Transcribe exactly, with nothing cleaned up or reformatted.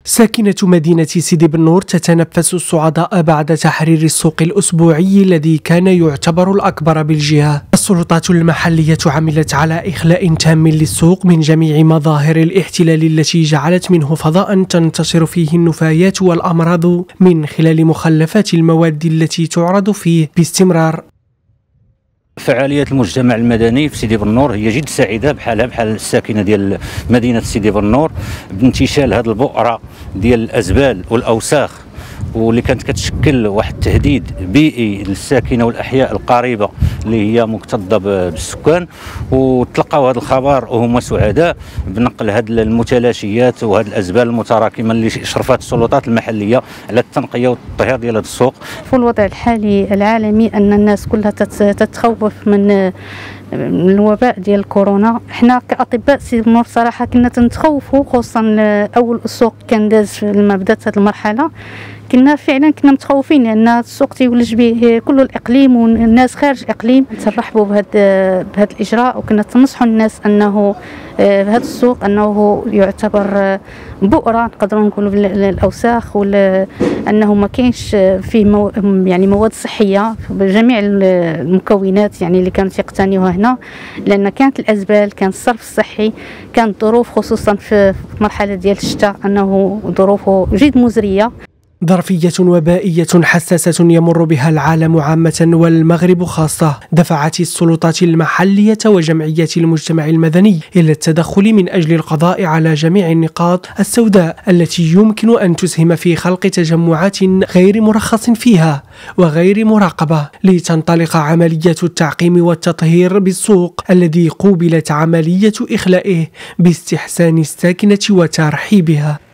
ساكنة مدينة سيدي بنور تتنفس الصعداء بعد تحرير السوق الأسبوعي الذي كان يعتبر الأكبر بالجهة. السلطات المحلية عملت على إخلاء تام للسوق من جميع مظاهر الاحتلال التي جعلت منه فضاء تنتشر فيه النفايات والأمراض من خلال مخلفات المواد التي تعرض فيه باستمرار. فعاليات المجتمع المدني في سيدي بنور هي جد سعيده بحالها بحال الساكنه ديال مدينه سيدي بنور بانتشال هذه البؤره ديال الازبال والاوساخ واللي كانت كتشكل واحد التهديد بيئي للساكنه والاحياء القريبه اللي هي مكتظه بالسكان، وتلقاو هذا الخبر وهما سعداء بنقل هذه المتلاشيات وهذه الازبال المتراكمه اللي اشرفت السلطات المحليه على التنقيه والتطهير ديال هذا السوق. في الوضع الحالي العالمي ان الناس كلها تتخوف من من الوباء ديال كورونا، حنا كاطباء سيدي بنور صراحه كنا تنتخوفوا، خصوصا اول السوق كان داز لما بدات هذه المرحله كنا فعلا كنا متخوفين لان السوق تيولج به كل الاقليم والناس خارج الاقليم. ترحبوا بهذا بهذا الاجراء وكنا تنصحوا الناس انه هذا السوق انه يعتبر بؤره نقدروا نقولوا بالاوساخ وانه ما كاينش فيه مو يعني مواد صحيه بجميع المكونات يعني اللي كانت يقتنيوها هنا، لان كانت الازبال كان الصرف الصحي كانت ظروف خصوصا في المرحله ديال الشتاء انه ظروفه جد مزريه. ظرفية وبائية حساسة يمر بها العالم عامة والمغرب خاصة دفعت السلطات المحلية وجمعيات المجتمع المدني إلى التدخل من أجل القضاء على جميع النقاط السوداء التي يمكن أن تسهم في خلق تجمعات غير مرخص فيها وغير مراقبة، لتنطلق عملية التعقيم والتطهير بالسوق الذي قوبلت عملية إخلائه باستحسان الساكنة وترحيبها.